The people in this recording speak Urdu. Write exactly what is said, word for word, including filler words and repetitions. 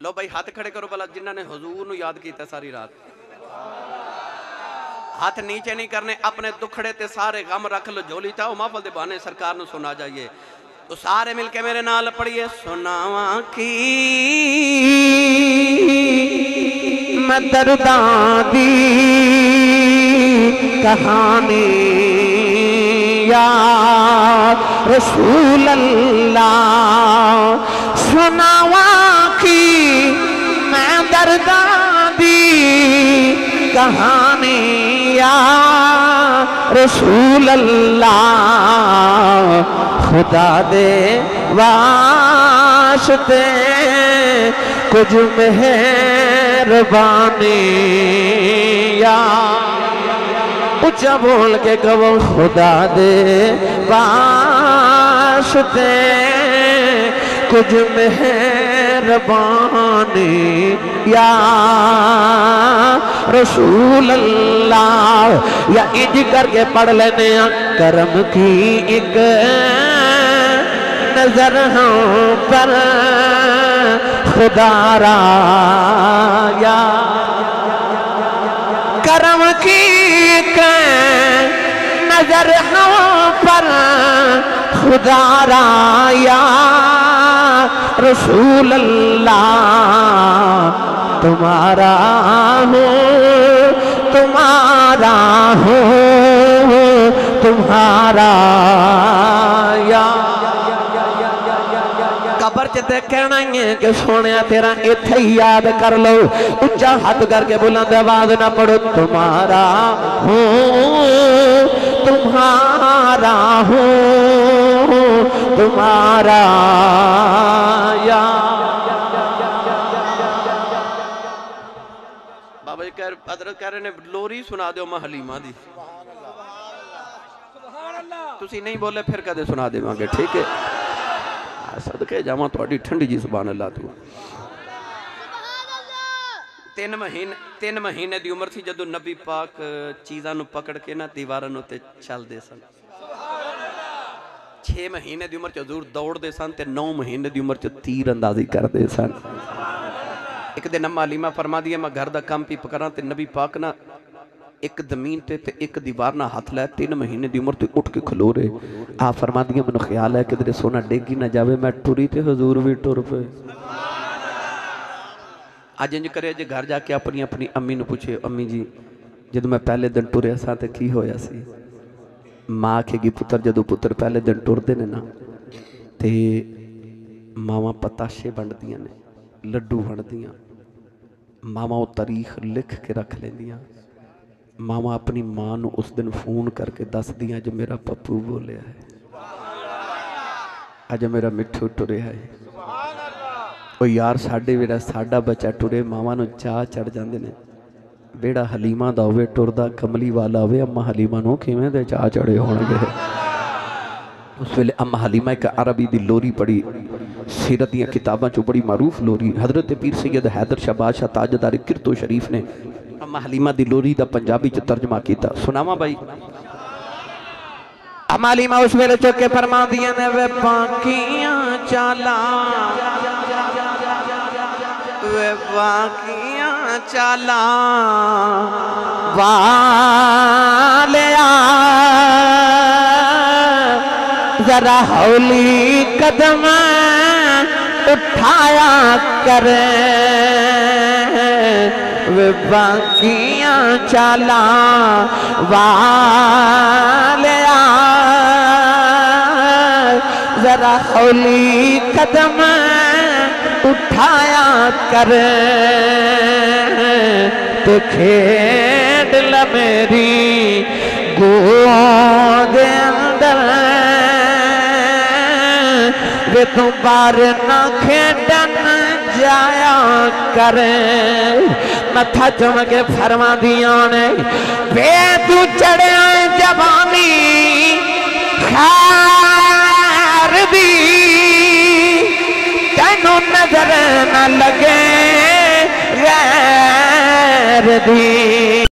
لو بھائی ہاتھ کھڑے کرو بلا جنہاں نے حضور نو یاد کیتا ساری رات. ہاتھ نیچے نہیں کرنے, اپنے دکھڑے تے سارے غم رکھ لو جھولی چاہو محفل دے بہانے سرکار نو سنا جائیے. تو سارے مل کے میرے نال پڑھیے. سناواں کی میں درداں دی کہانی یا رسول اللہ. سناواں کی میں درداں دی کہانی یا رسول اللہ. خدا دے واسطے کچھ مہربانی یا اچھا بول کے کہو خدا دے واسطے کچھ مہربانی یا رسول اللہ. یا انج کر کے پڑھ لینے ہیں کرم کی ایک نظر ہم پر خدا را یا کرم کی ایک نظر ہم پر خدا را یا رسول اللہ. تمہارا ہوں تمہارا ہوں تمہارا یا قبر چتے کہنا ہے کہ سونے تیرا اتھے یاد کر لو. اچھا ہاتھ کر کے بلند آواز نہ پڑھو. تمہارا ہوں تمہارا ہوں تمہارا یا بابا جی حضرت کہہ رہے نے لوری سنا دیو ماں حلیمہ دی. تسی نہیں بولے پھر کدے سنا دے مانگے ٹھیک ہے. صدقے جاواں تھوڑی ٹھنڈی جی سبحان اللہ. تو تین مہینے تین مہینے دی عمر تھی جدو نبی پاک چیزاں نو پکڑ کے نا دیوارن ہوتے چل دے سن. چھ مہینے دی عمر چ حضور دوڑ دے سن تے نو مہینے دی عمر چ تیر اندازی کر دے سن. ایک دن اما حلیمہ فرما دیا میں گھر دا کام پی پکراں تے نبی پاک نا ایک زمین تے تے ایک دیوار نہ ہاتھ لائے. تین مہینے دی عمر تے اٹھ کے کھلو رہے. آپ فرما دیا میں نے خیال ہے کہ دے سونا ڈیگی نہ جاوے. میں ٹوری تے حضور بھی ٹور پہ. آج انج کرے جے گھر جا کے اپنی اپنی امی نے پوچھے امی جی جدو میں پہلے دن ٹوریا سا تے کی ہویا سی. ماں کے گی پتر جدو پتر پہلے دن ٹور دے نے نا تے ماما پتاشے بند دیاں نے لڈو بند دیاں. ماما وہ تاریخ لکھ کے رکھ لیں دیاں. ماما اپنی ماں نو اس دن فون کر کے دس دیاں جو میرا پپو بولے ہے آج میرا مٹھو ٹورے ہے. وہ یار ساڑھے ویڑا ساڑھا بچہ ٹورے ماما نو چاہ چڑھ جاندے نے. بیڑا حلیمہ دا ہوئے ٹور دا کملی والا ہوئے اما حلیمہ نو کیویں دے چاہ چڑھے ہونگے. اس ویلے اما حلیمہ ایک عربی دی لوری پڑی سیرت دیاں کتاباں چو بڑی معروف لوری. حضرت پیر سید حیدر شاہ بادشاہ تاجدار کرتو شریف نے اما حلیمہ دی لوری دا پنجابی چو ترجمہ کیتا. سناما بھائی اما حلیمہ اس ویلے چکے فرما دیا نے وے پاکیاں چالا وے پاکیاں چالا والیا ذرا ہولی قدم اٹھایا کرے. وہ باقیاں چالا والیا ذرا ہولی قدم اٹھایا کرے. تو کھیڑ ل میری گود اندر وے تو بار نہ کھیڑن جایا کریں. متھا چم کے فرما دیاں نے بے تو چڑھے آئے جوانی خیر دی تینوں نظر نہ لگے غیر دی.